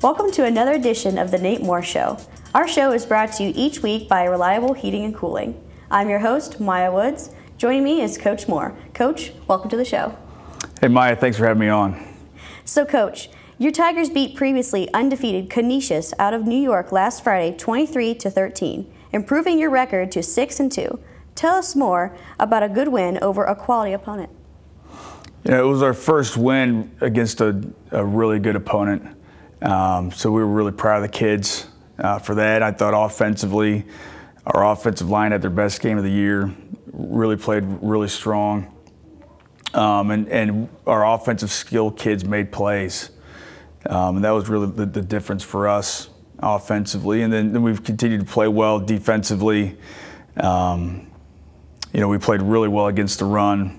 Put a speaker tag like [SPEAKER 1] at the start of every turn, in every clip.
[SPEAKER 1] Welcome to another edition of The Nate Moore Show. Our show is brought to you each week by Reliable Heating and Cooling. I'm your host, Maya Woods. Joining me is Coach Moore. Coach, welcome to the show.
[SPEAKER 2] Hey Maya, thanks for having me on.
[SPEAKER 1] So Coach, your Tigers beat previously undefeated Canisius out of New York last Friday 23-13, improving your record to 6-2. Tell us more about a good win over a quality opponent.
[SPEAKER 2] You know, it was our first win against a really good opponent, so we were really proud of the kids for that. I thought offensively, our offensive line had their best game of the year, really played really strong, and our offensive skill kids made plays, and that was really the difference for us offensively. And then we've continued to play well defensively. You know, we played really well against the run.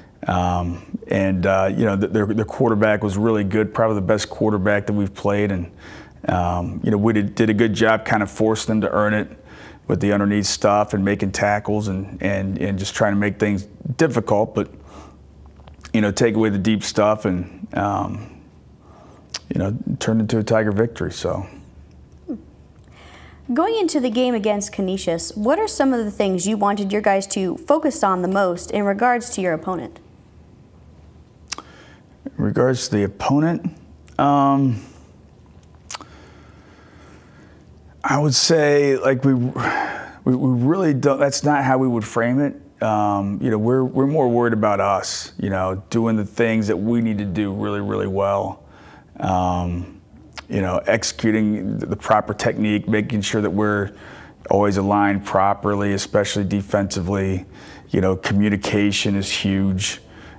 [SPEAKER 2] You know, their quarterback was really good, probably the best quarterback that we've played. And, you know, we did a good job kind of forcing them to earn it with the underneath stuff and making tackles and just trying to make things difficult, but, you know, take away the deep stuff and, you know, turn into a Tiger victory, so.
[SPEAKER 1] Going into the game against Canisius, what are some of the things you wanted your guys to focus on the most in regards to your opponent?
[SPEAKER 2] In regards to the opponent, I would say like we really don't. That's not how we would frame it. You know, we're more worried about us. You know, doing the things that we need to do really well. You know, executing the proper technique, making sure that we're always aligned properly, especially defensively. You know, communication is huge.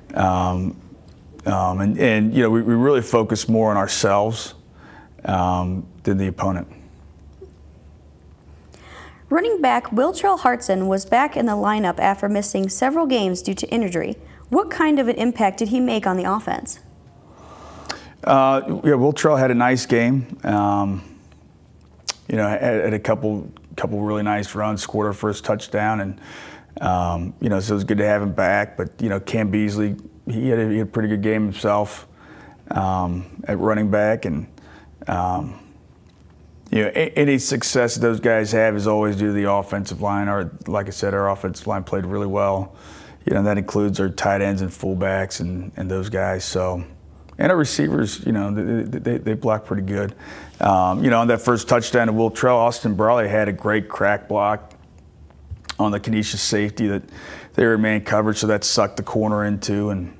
[SPEAKER 2] And you know, we really focus more on ourselves than the opponent.
[SPEAKER 1] Running back Wiltrell Hartson was back in the lineup after missing several games due to injury. What kind of an impact did he make on the offense?
[SPEAKER 2] Yeah, Wiltrell had a nice game. You know, had a couple really nice runs, scored our first touchdown, and you know, so it was good to have him back. But you know, Cam Beasley, he had a pretty good game himself at running back, and you know, any success that those guys have is always due to the offensive line. Like I said, our offensive line played really well. You know, that includes our tight ends and fullbacks and those guys. So. And our receivers, you know, they block pretty good. You know, on that first touchdown to Wiltrell, Austin Brawley had a great crack block on the Canisius safety that they remained covered, so that sucked the corner into. And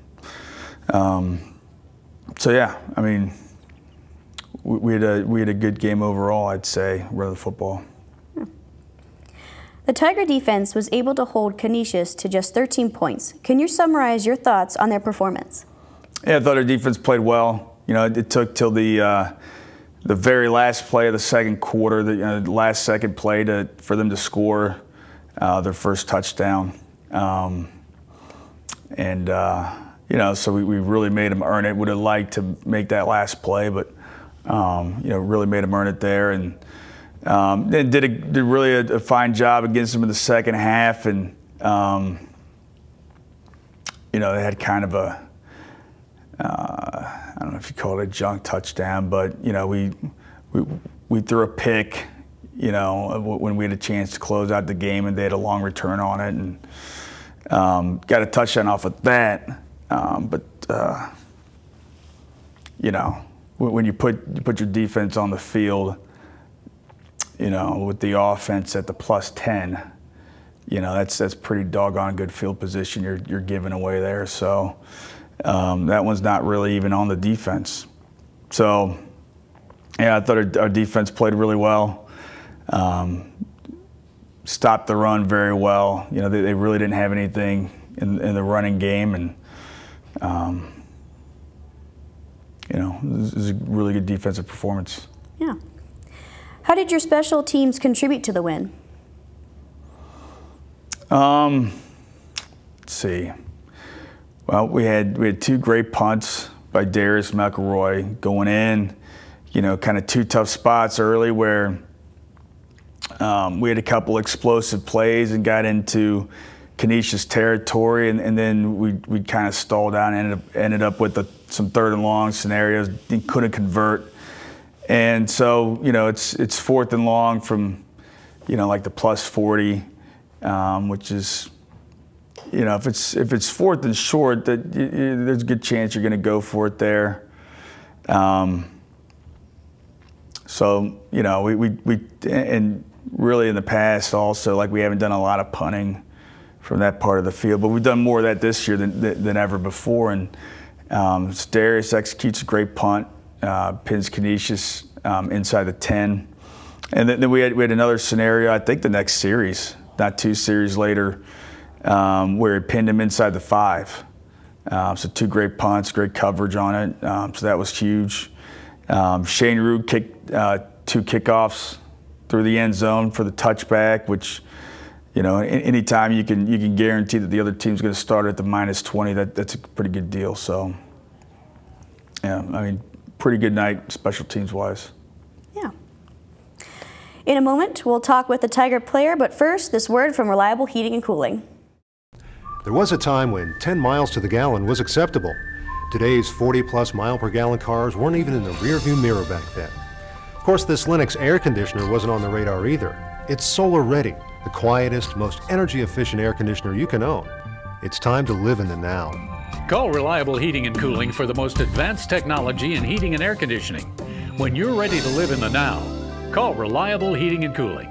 [SPEAKER 2] so yeah, I mean, we had a good game overall, I'd say, running the football.
[SPEAKER 1] The Tiger defense was able to hold Canisius to just 13 points. Can you summarize your thoughts on their performance?
[SPEAKER 2] Yeah, I thought our defense played well. You know, it took till the very last play of the second quarter, the last second play for them to score their first touchdown. You know, so we really made them earn it. Would have liked to make that last play, but you know, really made them earn it there, and they did really a fine job against them in the second half. And you know, they had kind of a I don't know if you call it a junk touchdown, but you know, we threw a pick, you know, when we had a chance to close out the game, and they had a long return on it, and got a touchdown off of that. But you know, when you put your defense on the field, you know, with the offense at the +10, you know, that's pretty doggone good field position you're giving away there. So. That one's not really even on the defense. So, yeah, I thought our defense played really well. Stopped the run very well. You know, they really didn't have anything in the running game, and you know, this is a really good defensive performance.
[SPEAKER 1] Yeah. How did your special teams contribute to the win?
[SPEAKER 2] Let's see. Well, we had two great punts by Darius McElroy going in, you know, kind of two tough spots early where we had a couple explosive plays and got into Canisius territory, and then we kind of stalled out and ended up with some 3rd and long scenarios, couldn't convert. And so, you know, it's 4th and long from, you know, like the +40, which is, you know, if it's 4th and short, that there's a good chance you're going to go for it there. So, you know, we and really in the past also, like, we haven't done a lot of punting from that part of the field, but we've done more of that this year than ever before. And Darius executes a great punt, pins Canisius inside the 10. And then we had another scenario, I think the next series, not 2 series later, where he pinned him inside the 5. So 2 great punts, great coverage on it. So that was huge. Shane Root kicked 2 kickoffs through the end zone for the touchback, which, you know, anytime you can guarantee that the other team's going to start at the -20, that's a pretty good deal. So, yeah, I mean, pretty good night special teams wise.
[SPEAKER 1] Yeah. In a moment, we'll talk with the Tiger player, but first, this word from Reliable Heating and Cooling.
[SPEAKER 3] There was a time when 10 miles to the gallon was acceptable. Today's 40-plus mile-per-gallon cars weren't even in the rearview mirror back then. Of course, this Lennox air conditioner wasn't on the radar either. It's solar ready, the quietest, most energy-efficient air conditioner you can own. It's time to live in the now.
[SPEAKER 4] Call Reliable Heating and Cooling for the most advanced technology in heating and air conditioning. When you're ready to live in the now, call Reliable Heating and Cooling.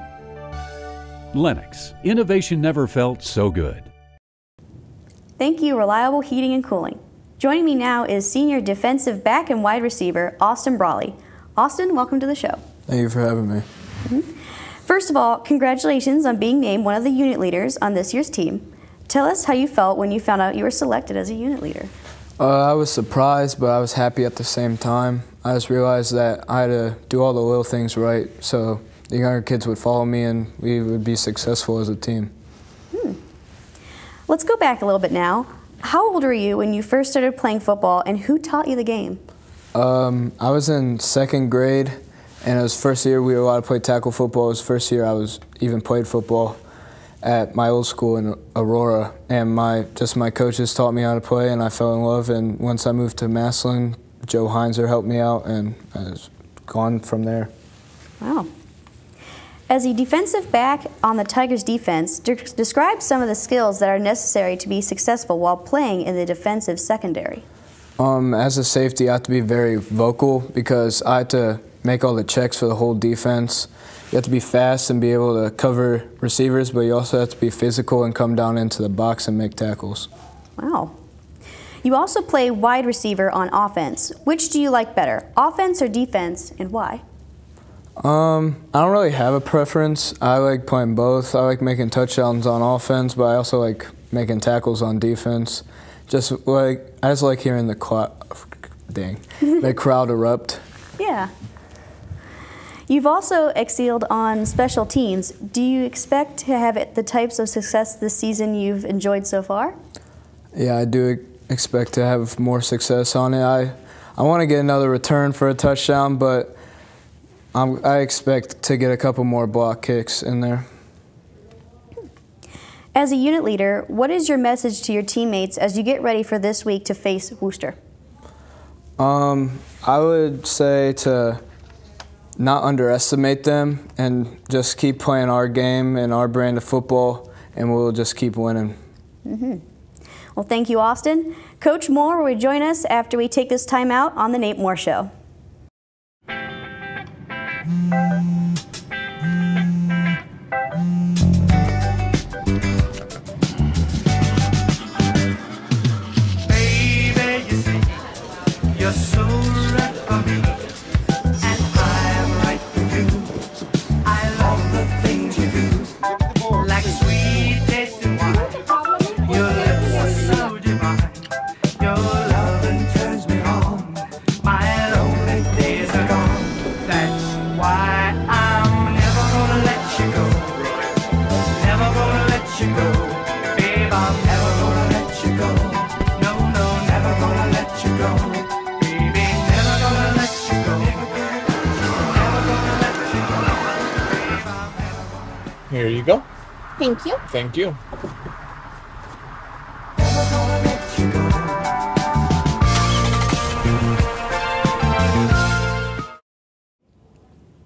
[SPEAKER 5] Lennox, innovation never felt so good.
[SPEAKER 1] Thank you, Reliable Heating and Cooling. Joining me now is senior defensive back and wide receiver, Austin Brawley. Austin, welcome to the show.
[SPEAKER 6] Thank you for having me.
[SPEAKER 1] First of all, congratulations on being named one of the unit leaders on this year's team. Tell us how you felt when you found out you were selected as a unit leader.
[SPEAKER 6] I was surprised, but I was happy at the same time. I just realized that I had to do all the little things right so the younger kids would follow me and we would be successful as a team.
[SPEAKER 1] Let's go back a little bit now. How old were you when you first started playing football, and who taught you the game?
[SPEAKER 6] I was in 2nd grade, and it was first year we were allowed to play tackle football. It was first year I was even played football at my old school in Aurora, and my coaches taught me how to play, and I fell in love. And once I moved to Massillon, Joe Heinzer helped me out, and I was gone from there.
[SPEAKER 1] Wow. As a defensive back on the Tigers defense, describe some of the skills that are necessary to be successful while playing in the defensive secondary.
[SPEAKER 6] As a safety, I have to be very vocal because I have to make all the checks for the whole defense. You have to be fast and be able to cover receivers, but you also have to be physical and come down into the box and make tackles.
[SPEAKER 1] Wow. You also play wide receiver on offense. Which do you like better, offense or defense, and why?
[SPEAKER 6] I don't really have a preference. I like playing both. I like making touchdowns on offense, but I also like making tackles on defense. I just like hearing the crowd erupt.
[SPEAKER 1] Yeah. You've also excelled on special teams. Do you expect to have the types of success this season you've enjoyed so far?
[SPEAKER 6] Yeah, I do expect to have more success on it. I want to get another return for a touchdown, but I expect to get a couple more block kicks in there.
[SPEAKER 1] As a unit leader, what is your message to your teammates as you get ready for this week to face Worcester?
[SPEAKER 6] I would say to not underestimate them and just keep playing our game and our brand of football, and we'll just keep winning.
[SPEAKER 1] Well, thank you, Austin. Coach Moore will join us after we take this time out on The Nate Moore Show.
[SPEAKER 7] Here you go.
[SPEAKER 8] Thank you.
[SPEAKER 7] Thank you.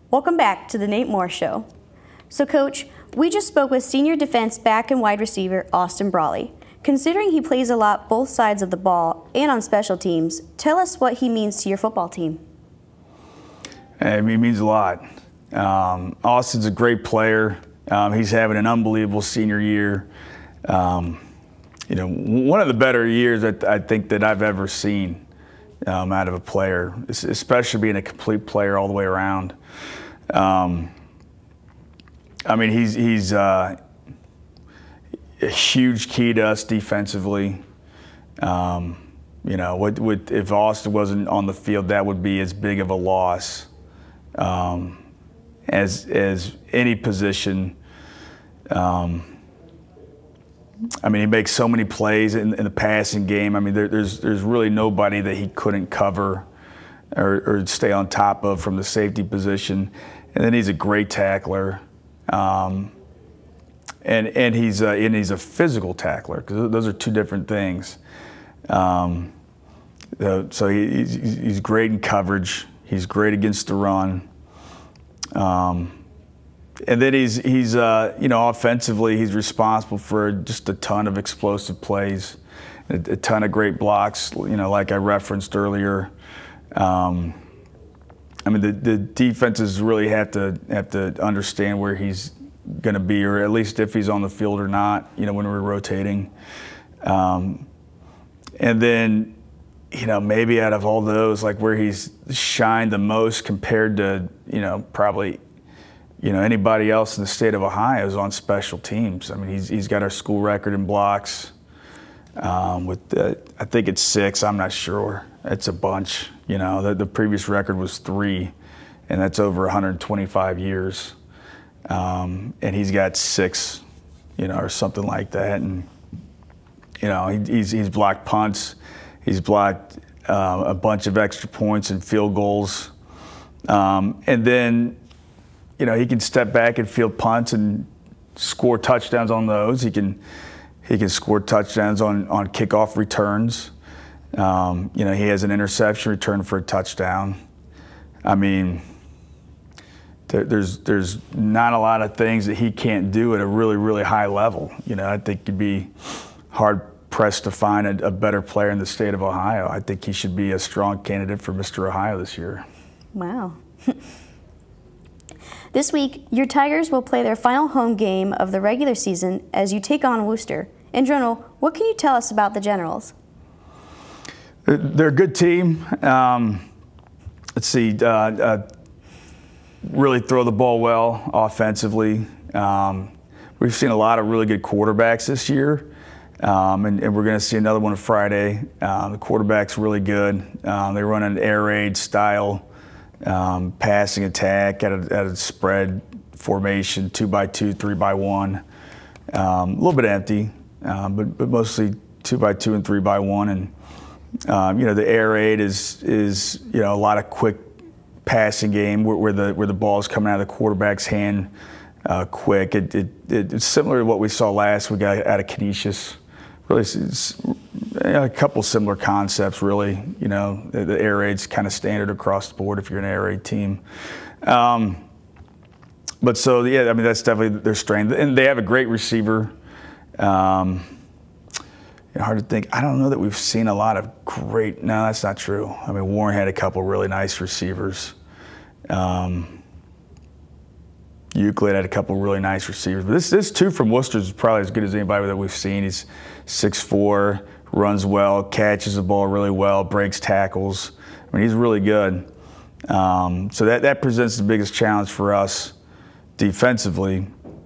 [SPEAKER 1] Welcome back to the Nate Moore Show. So, Coach, we just spoke with senior defense back and wide receiver Austin Brawley. Considering he plays a lot both sides of the ball and on special teams, tell us what he means to your football team.
[SPEAKER 2] He means a lot. Austin's a great player. He's having an unbelievable senior year. You know, one of the better years that I think that I've ever seen out of a player, especially being a complete player all the way around. I mean, he's a huge key to us defensively. You know, if Austin wasn't on the field, that would be as big of a loss as any position. I mean, he makes so many plays in the passing game. I mean, there's really nobody that he couldn't cover or stay on top of from the safety position. And then he's a great tackler, and he's a physical tackler, because those are two different things. So he's great in coverage. He's great against the run. And then he's you know, offensively, he's responsible for just a ton of explosive plays, a ton of great blocks, you know, like I referenced earlier. I mean, the defenses really have to understand where he's going to be, or at least if he's on the field or not, you know, when we're rotating. And then, you know, maybe out of all those, like where he's shined the most compared to, you know, probably, you know, anybody else in the state of Ohio is on special teams. I mean, he's got our school record in blocks. I think it's 6. I'm not sure. It's a bunch. You know, the previous record was 3, and that's over 125 years. And he's got 6, you know, or something like that. And you know, he's blocked punts. He's blocked a bunch of extra points and field goals. And then, you know, he can step back and field punts and score touchdowns on those. He can score touchdowns on kickoff returns. You know, he has an interception return for a touchdown. I mean, there's not a lot of things that he can't do at a really, really high level. You know, I think you'd be hard pressed to find a better player in the state of Ohio. I think he should be a strong candidate for Mr. Ohio this year.
[SPEAKER 1] Wow. This week, your Tigers will play their final home game of the regular season as you take on Worcester. In general, what can you tell us about the Generals?
[SPEAKER 2] They're a good team. Let's see, really throw the ball well offensively. We've seen a lot of really good quarterbacks this year, and we're going to see another one on Friday. The quarterback's really good. They run an air raid style passing attack at a spread formation, 2x2, 3x1. A little bit empty, but mostly 2x2 and 3x1. And you know, the air raid is you know, a lot of quick passing game where the ball is coming out of the quarterback's hand quick. It's similar to what we saw last week out of Canisius. Really, it's a couple similar concepts, really. You know, the air raid's kind of standard across the board if you're an air raid team. But so, yeah, I mean, that's definitely their strength. And they have a great receiver. Hard to think. I don't know that we've seen a lot of great. No, that's not true. I mean, Warren had a couple really nice receivers. Euclid had a couple really nice receivers. But this two from Worcester is probably as good as anybody that we've seen. He's 6'4", runs well, catches the ball really well, breaks tackles. I mean, he's really good. So that presents the biggest challenge for us defensively.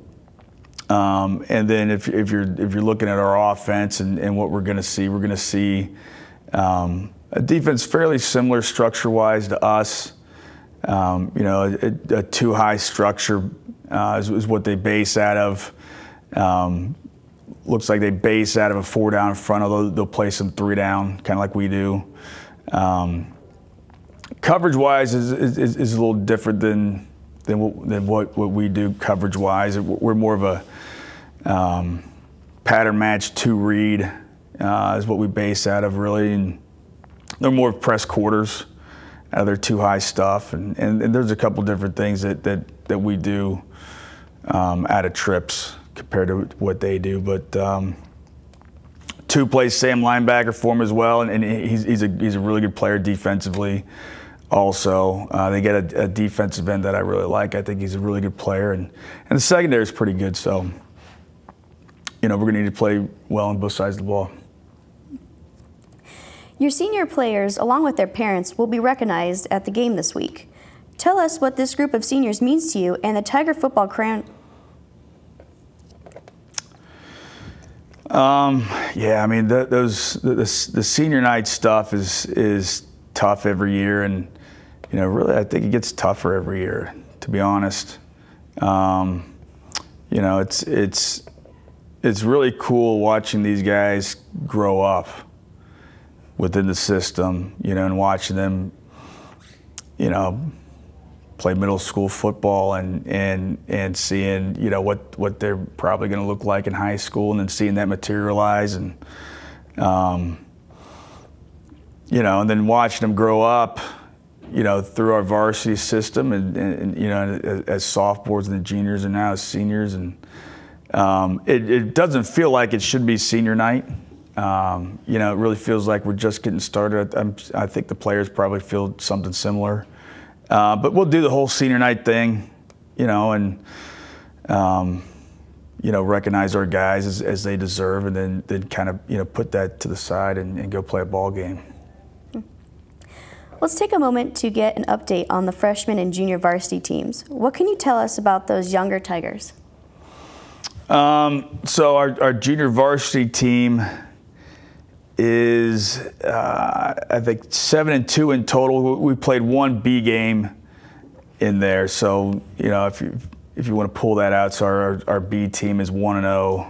[SPEAKER 2] And then if you're looking at our offense and what we're going to see a defense fairly similar structure-wise to us. You know, a too-high structure is what they base out of. Looks like they base out of a 4-down front, although they'll play some 3-down, kind of like we do. Coverage-wise is a little different than what we do coverage-wise. We're more of a pattern match 2 read is what we base out of, really. And they're more press quarters. their too high stuff, and there's a couple different things that we do out of trips compared to what they do. But two plays same linebacker for him as well, and he's a really good player defensively. Also, they get a defensive end that I really like. I think he's a really good player, and the secondary is pretty good. So, we're going to need to play well on both sides of the ball.
[SPEAKER 1] Your senior players, along with their parents, will be recognized at the game this week. Tell us what this group of seniors means to you and the Tiger football crown.
[SPEAKER 2] Yeah, I mean, the senior night stuff is tough every year, and really, I think it gets tougher every year, to be honest. It's really cool watching these guys grow up within the system, and watching them, play middle school football and seeing, what they're probably going to look like in high school, and then seeing that materialize, and and then watching them grow up, through our varsity system, and as sophomores and juniors, and now as seniors, and it doesn't feel like it should be senior night. It really feels like we're just getting started. I think the players probably feel something similar. But we'll do the whole senior night thing, and recognize our guys as they deserve, and then kind of put that to the side and go play a ball game.
[SPEAKER 1] Let's take a moment to get an update on the freshman and junior varsity teams. What can you tell us about those younger Tigers?
[SPEAKER 2] So our junior varsity team is, I think, 7-2 in total. We played one B game in there. So, if you want to pull that out, so our B team is 1-0.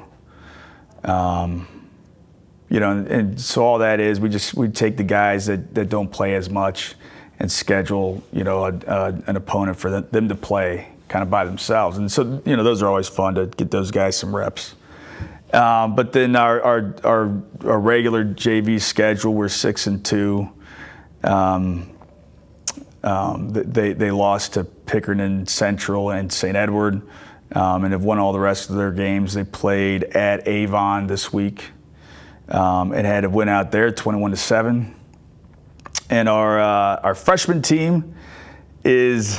[SPEAKER 2] And so all that is, we take the guys that don't play as much and schedule, an opponent for them to play kind of by themselves. And so, those are always fun to get those guys some reps. But then our regular JV schedule, we're 6-2. They lost to Pickerton Central and St. Edward, and have won all the rest of their games. They played at Avon this week, and had a win out there, 21-7. And our freshman team is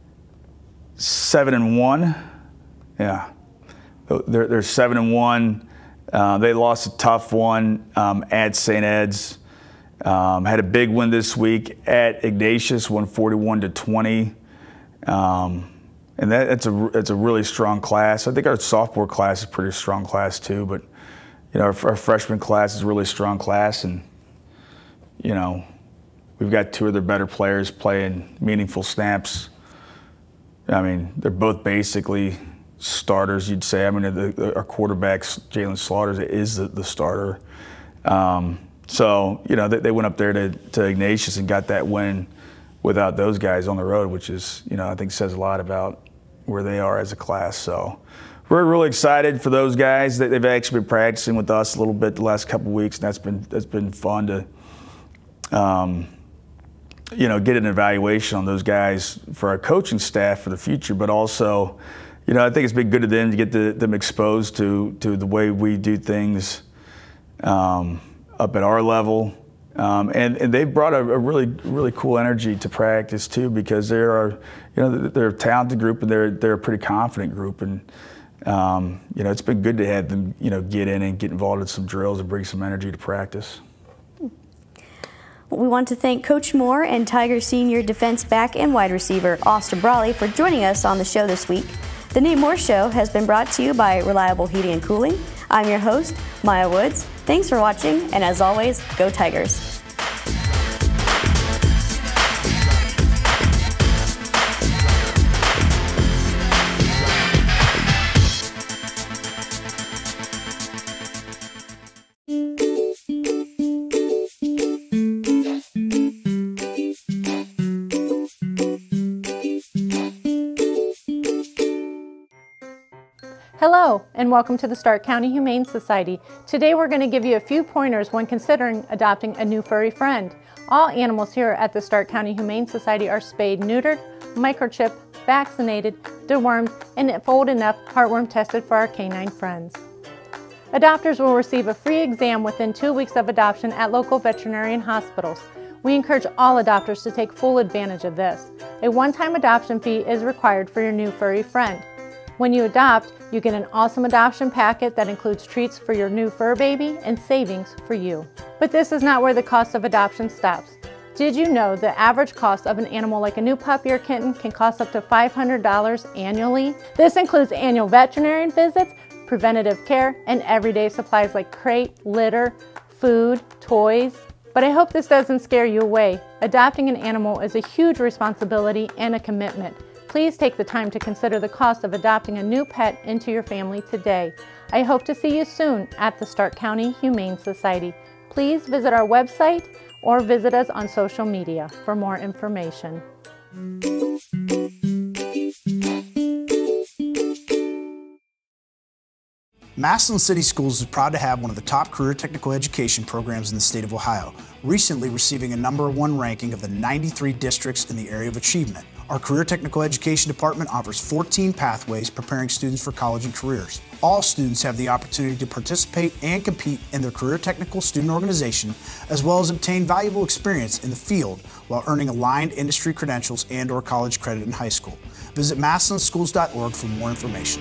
[SPEAKER 2] 7-1. Yeah. They're 7-1. They lost a tough one at St. Ed's. Had a big win this week at Ignatius, won 41-20. And it's a really strong class. I think our sophomore class is a pretty strong class too. But our freshman class is a really strong class, and we've got two of their better players playing meaningful snaps. I mean, they're both basically starters, you'd say. I mean, our quarterback, Jalen Slaughters, is the starter. So, they went up there to Ignatius and got that win without those guys on the road, which is, I think says a lot about where they are as a class. So we're really excited for those guys. They've actually been practicing with us a little bit the last couple of weeks, and that's been fun to, get an evaluation on those guys for our coaching staff for the future, but also, I think it's been good to them to get them exposed to the way we do things up at our level. And they've brought a really, really cool energy to practice too, because they're a talented group, and they're a pretty confident group. And, it's been good to have them, get in and get involved in some drills and bring some energy to practice.
[SPEAKER 1] We want to thank Coach Moore and Tiger senior defense back and wide receiver Austin Brawley for joining us on the show this week. The Nate Moore Show has been brought to you by Reliable Heating and Cooling. I'm your host, Maya Woods. Thanks for watching, and as always, go Tigers.
[SPEAKER 7] Hello, and welcome to the Stark County Humane Society. Today we're going to give you a few pointers when considering adopting a new furry friend. All animals here at the Stark County Humane Society are spayed, neutered, microchipped, vaccinated, dewormed, and if old enough, heartworm tested for our canine friends. Adopters will receive a free exam within 2 weeks of adoption at local veterinarian hospitals. We encourage all adopters to take full advantage of this. A one-time adoption fee is required for your new furry friend. When you adopt, you get an awesome adoption packet that includes treats for your new fur baby and savings for you. But this is not where the cost of adoption stops. Did you know the average cost of an animal like a new puppy or kitten can cost up to $500 annually? This includes annual veterinarian visits, preventative care, and everyday supplies like crate, litter, food, toys. But I hope this doesn't scare you away. Adopting an animal is a huge responsibility and a commitment. Please take the time to consider the cost of adopting a new pet into your family today. I hope to see you soon at the Stark County Humane Society. Please visit our website or visit us on social media for more information.
[SPEAKER 8] Massillon City Schools is proud to have one of the top career technical education programs in the state of Ohio, recently receiving a #1 ranking of the 93 districts in the area of achievement. Our Career Technical Education Department offers 14 pathways preparing students for college and careers. All students have the opportunity to participate and compete in their career technical student organization, as well as obtain valuable experience in the field while earning aligned industry credentials and/or college credit in high school. Visit massillonschools.org for more information.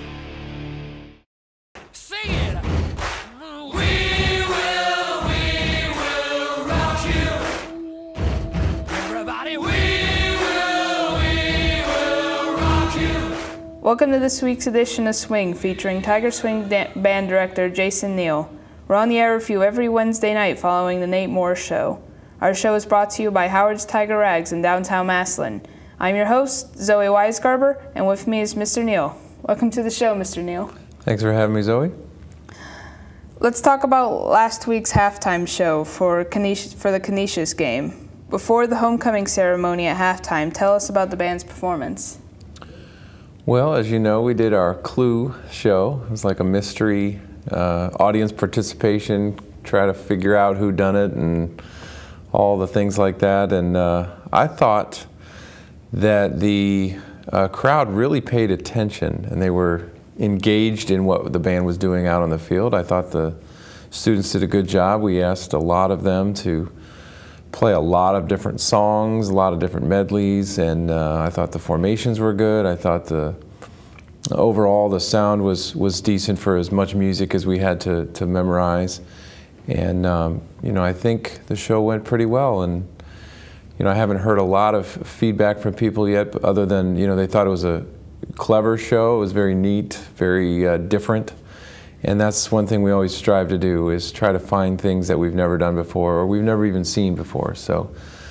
[SPEAKER 9] Welcome to this week's edition of Swing, featuring Tiger Swing Band Director Jason Neal. We're on the air with you every Wednesday night following the Nate Moore Show. Our show is brought to you by Howard's Tiger Rags in downtown Massillon. I'm your host, Zoe Weisgarber, and with me is Mr. Neal. Welcome to the show, Mr. Neal.
[SPEAKER 10] Thanks for having me, Zoe.
[SPEAKER 9] Let's talk about last week's halftime show for the Canisius game. Before the homecoming ceremony at halftime, tell us about the band's performance.
[SPEAKER 10] Well, as you know, we did our Clue show. It was like a mystery audience participation, try to figure out who done it and all the things like that. And I thought that the crowd really paid attention and they were engaged in what the band was doing out on the field. I thought the students did a good job. We asked a lot of them to play a lot of different songs, a lot of different medleys, and I thought the formations were good. I thought overall the sound was decent for as much music as we had to memorize. And you know, I think the show went pretty well. And you know, I haven't heard a lot of feedback from people yet, other than, you know, they thought it was a clever show. It was very neat, very different. And that's one thing we always strive to do, is try to find things that we've never done before or we've never even seen before. So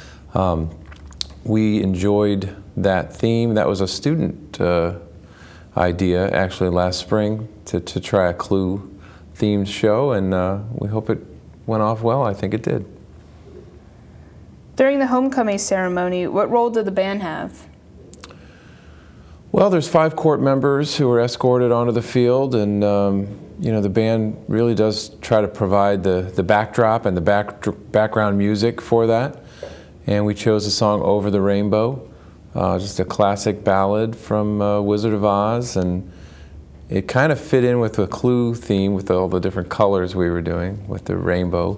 [SPEAKER 10] we enjoyed that theme. That was a student idea actually last spring to try a Clue themed show, and we hope it went off well. I think it did.
[SPEAKER 9] During the homecoming ceremony, what role did the band have?
[SPEAKER 10] Well, there's 5 court members who were escorted onto the field, and you know, the band really does try to provide the backdrop and the background music for that. And we chose the song Over the Rainbow, just a classic ballad from Wizard of Oz, and it kind of fit in with the Clue theme with all the different colors we were doing with the rainbow.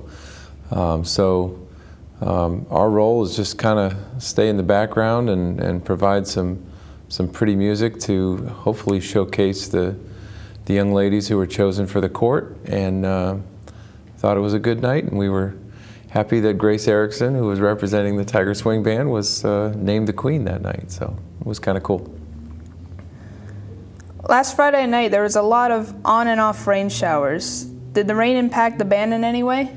[SPEAKER 10] Our role is just kind of stay in the background and provide some pretty music to hopefully showcase the young ladies who were chosen for the court, and thought it was a good night, and we were happy that Grace Erickson, who was representing the Tiger Swing Band, was named the queen that night, so it was kind of cool.
[SPEAKER 9] Last Friday night there was a lot of on and off rain showers. Did the rain impact the band in any way?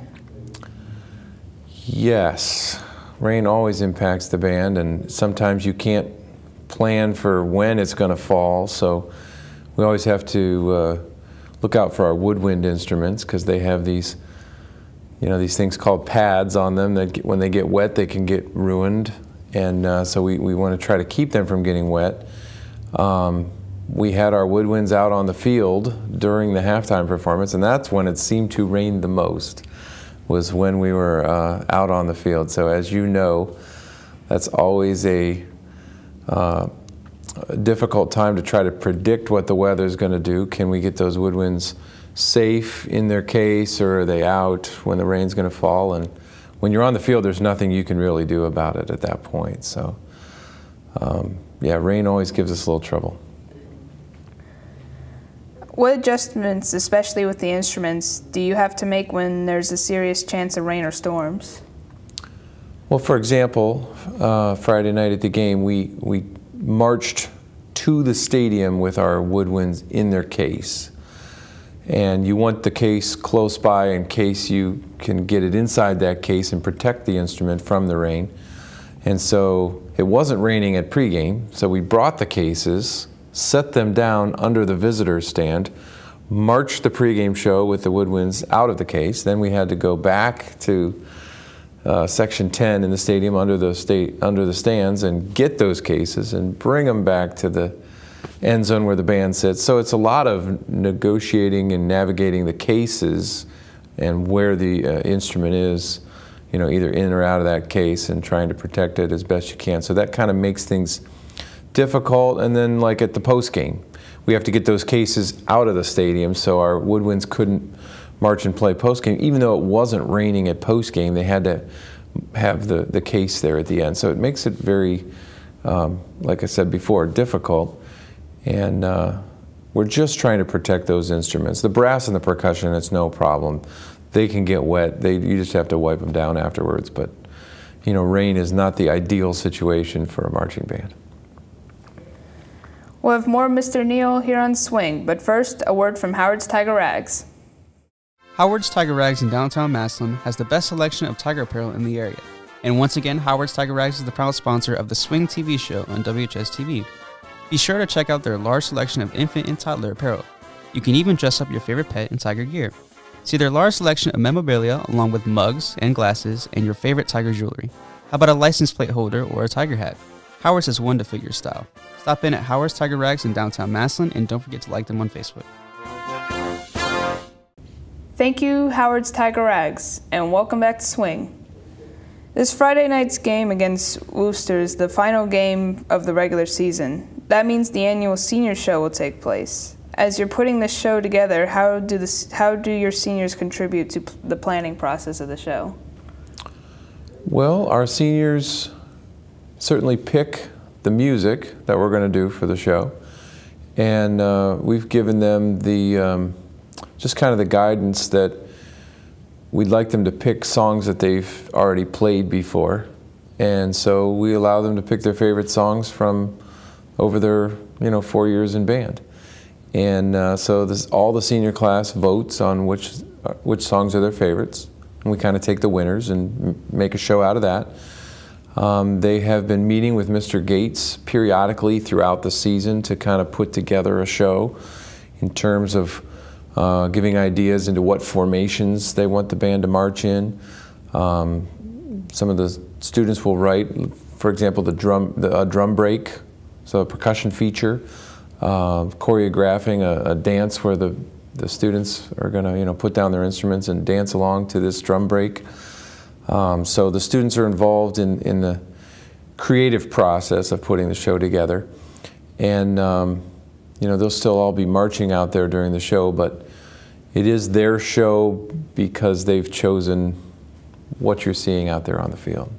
[SPEAKER 10] Yes, rain always impacts the band, and sometimes you can't plan for when it's going to fall, so we always have to look out for our woodwind instruments, because they have these, you know, these things called pads on them that when they get wet they can get ruined, and so we want to try to keep them from getting wet. we had our woodwinds out on the field during the halftime performance, and that's when it seemed to rain the most, was when we were out on the field. So as you know, that's always a difficult time to try to predict what the weather is going to do. Can we get those woodwinds safe in their case, or are they out when the rain's going to fall? And when you're on the field, there's nothing you can really do about it at that point. So yeah, rain always gives us a little trouble.
[SPEAKER 9] What adjustments, especially with the instruments, do you have to make when there's a serious chance of rain or storms?
[SPEAKER 10] Well, for example, Friday night at the game, we marched to the stadium with our woodwinds in their case. And you want the case close by in case you can get it inside that case and protect the instrument from the rain. And so it wasn't raining at pregame, so we brought the cases, set them down under the visitor stand, marched the pregame show with the woodwinds out of the case. Then we had to go back to Section 10 in the stadium under the stands and get those cases and bring them back to the end zone where the band sits. So it's a lot of negotiating and navigating the cases and where the instrument is, you know, either in or out of that case, and trying to protect it as best you can. So that kind of makes things difficult. And then, like at the post game, we have to get those cases out of the stadium, so our woodwinds couldn't march and play post game. Even though it wasn't raining at post game, they had to have the case there at the end. So it makes it very, like I said before, difficult. And we're just trying to protect those instruments. The brass and the percussion, it's no problem. They can get wet. You just have to wipe them down afterwards. But, you know, rain is not the ideal situation for a marching band.
[SPEAKER 9] We'll have more Mr. Neal here on Swing, but first, a word from Howard's Tiger Rags.
[SPEAKER 11] Howard's Tiger Rags in downtown Massillon has the best selection of tiger apparel in the area. And once again, Howard's Tiger Rags is the proud sponsor of the Swing TV show on WHS-TV. Be sure to check out their large selection of infant and toddler apparel. You can even dress up your favorite pet in tiger gear. See their large selection of memorabilia along with mugs and glasses and your favorite tiger jewelry. How about a license plate holder or a tiger hat? Howard's has one to fit your style. Stop in at Howard's Tiger Rags in downtown Massillon, and don't forget to like them on Facebook.
[SPEAKER 9] Thank you, Howard's Tiger Rags, and welcome back to Swing. This Friday night's game against Worcester is the final game of the regular season. That means the annual senior show will take place. As you're putting this show together, how do your seniors contribute to the planning process of the show?
[SPEAKER 10] Well, our seniors certainly pick the music that we're going to do for the show, and we've given them the just kind of the guidance that we'd like them to pick songs that they've already played before, and so we allow them to pick their favorite songs from over their 4 years in band. And so all the senior class votes on which songs are their favorites, and we kind of take the winners and make a show out of that. They have been meeting with Mr. Gates periodically throughout the season to kind of put together a show in terms of giving ideas into what formations they want the band to march in. Some of the students will write, for example, the drum break, so a percussion feature, choreographing a dance where the students are going to put down their instruments and dance along to this drum break. So the students are involved in the creative process of putting the show together, and they'll still all be marching out there during the show, but it is their show because they've chosen what you're seeing out there on the field.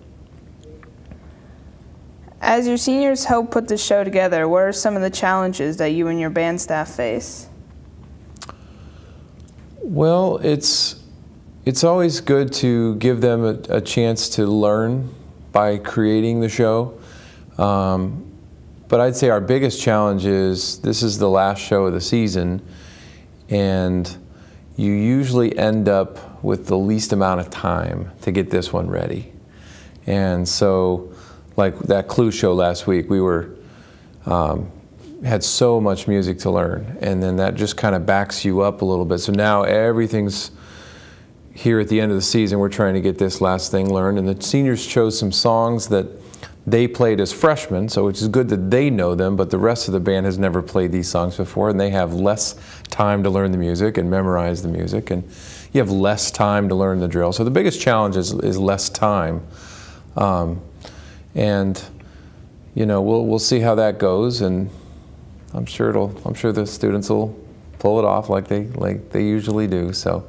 [SPEAKER 9] As your seniors help put this show together, what are some of the challenges that you and your band staff face?
[SPEAKER 10] Well, it's always good to give them a chance to learn by creating the show. But I'd say our biggest challenge is this is the last show of the season, and you usually end up with the least amount of time to get this one ready. And so, like that Clue show last week, we had so much music to learn, and then that just kind of backs you up a little bit. So now everything's here at the end of the season. We're trying to get this last thing learned, and the seniors chose some songs that they played as freshmen, so it's good that they know them, but the rest of the band has never played these songs before, and they have less time to learn the music and memorize the music, and you have less time to learn the drill. So the biggest challenge is less time. And you know, we'll see how that goes, and I'm sure the students will pull it off like they usually do. So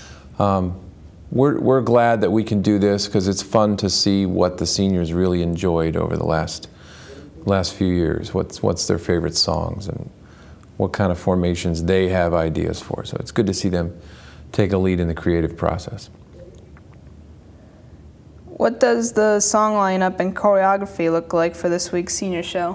[SPEAKER 10] we're glad that we can do this, because it's fun to see what the seniors really enjoyed over the last few years. What's their favorite songs and what kind of formations they have ideas for. So it's good to see them take a lead in the creative process.
[SPEAKER 9] What does the song lineup and choreography look like for this week's senior show?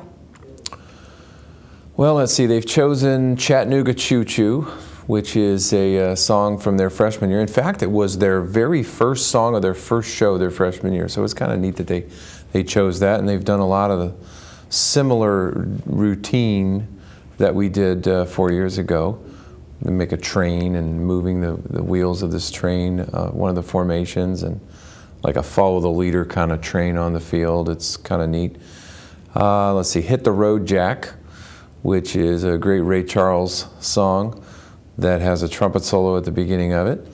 [SPEAKER 10] Well, let's see. They've chosen Chattanooga Choo Choo, which is a song from their freshman year. In fact, it was their very first song of their first show their freshman year. So it's kind of neat that they chose that, and they've done a lot of the similar routine that we did 4 years ago. They make a train and moving the wheels of this train, one of the formations, and like a follow the leader kind of train on the field. It's kind of neat. Let's see, Hit the Road Jack, which is a great Ray Charles song that has a trumpet solo at the beginning of it.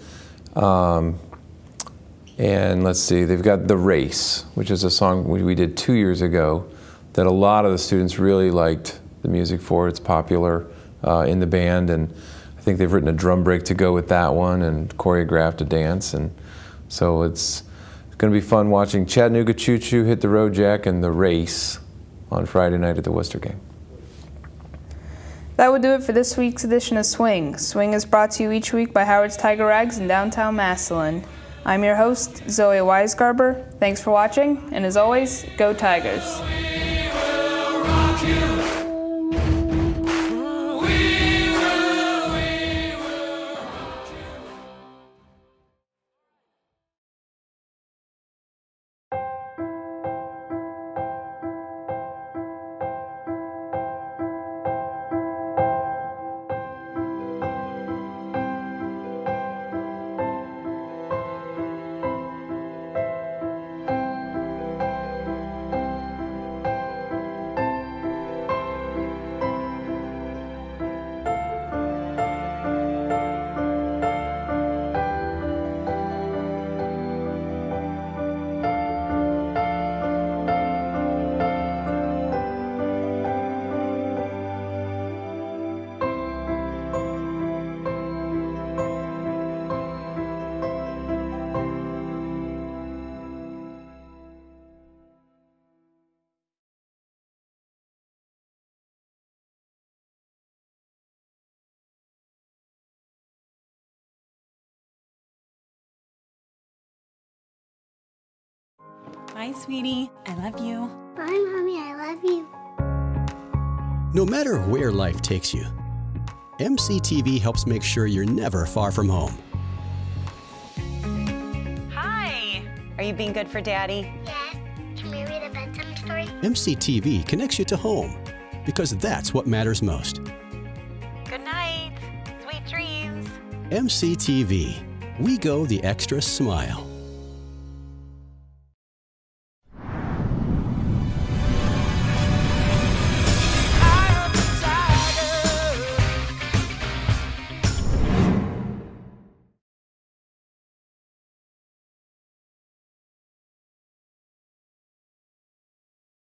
[SPEAKER 10] And let's see, they've got The Race, which is a song we did 2 years ago that a lot of the students really liked the music for. It's popular in the band, and I think they've written a drum break to go with that one and choreographed a dance. And so it's going to be fun watching Chattanooga Choo Choo, Hit the Road Jack, and The Race on Friday night at the Worcester game.
[SPEAKER 9] That would do it for this week's edition of Swing. Swing is brought to you each week by Howard's Tiger Rags in downtown Massillon. I'm your host, Zoe Weisgarber. Thanks for watching, and as always, go Tigers.
[SPEAKER 12] Bye, sweetie. I love you.
[SPEAKER 13] Bye, Mommy. I love you.
[SPEAKER 14] No matter where life takes you, MCTV helps make sure you're never far from home.
[SPEAKER 12] Hi. Are you being good for Daddy?
[SPEAKER 13] Yes. Can we read a bedtime story?
[SPEAKER 14] MCTV connects you to home, because that's what matters most.
[SPEAKER 12] Good night. Sweet dreams.
[SPEAKER 14] MCTV. We go the extra smile.